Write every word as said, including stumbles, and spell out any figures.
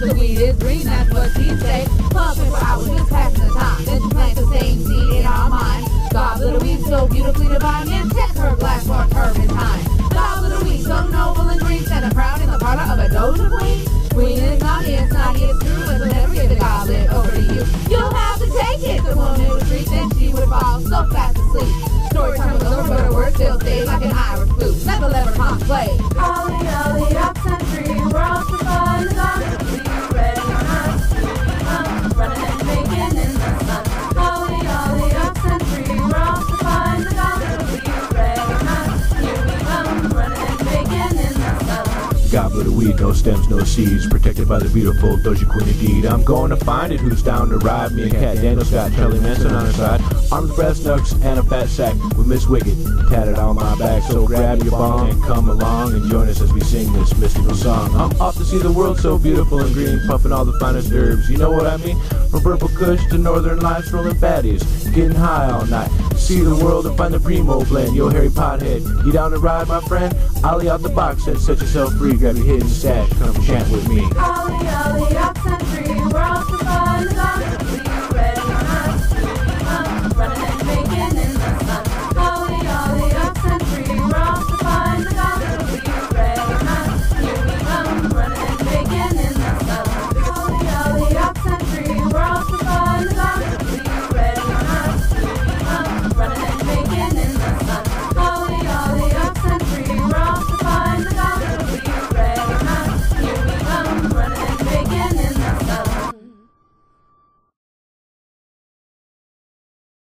The weed is green, that's what she say. Puffing for hours, just passing the time. Then she plants the same seed in our mind. Goblet of weed so beautifully divine, and check her glass for turpentine. Goblet of weed so noble and green, standing proud in the parlor of a doja queen. Queen is naughty, it's naughty, it's true, and will never give the goblet over to you. You'll have to take it. The woman would treat, then she would fall so fast asleep. Story time was over, but her word still stays like an Irish flute. Never let her tongue play. Ollie, ollie, up country, we're off for fun. The goblet of weed, ready or not, here we come, running and making in the sun. Ollie, ollie, up country, we're off for fun. The goblet of weed, ready or not, here we come, running and making in the sun. Goblet of weed, no stems, no seeds, protected by the beautiful Doja Queen indeed. I'm going to find it, who's down to ride? Me and Cat Daniels got Charlie Manson on her side. Armed with brass knucks and a fat sack with Miss Wicked tatted on my back. So grab your bong and come along and join us as we sing this mystical song. I'm off to see the world so beautiful and green, puffing all the finest herbs, you know what I mean? From purple kush to northern lights, rolling fatties, getting high all night. See the world and find the primo blend. Yo, Harry PottHead, you down to ride, my friend? Ollie out the box and set yourself free. Grab your hidden stash, come chant with me. Ollie,